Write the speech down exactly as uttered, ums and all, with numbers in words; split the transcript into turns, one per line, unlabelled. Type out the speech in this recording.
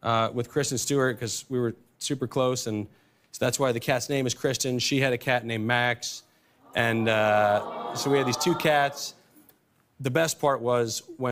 uh, with Kristen Stewart because we were super close, and so that's why the cat's name is Kristen. She had a cat named Max, and uh, so we had these two cats. The best part was when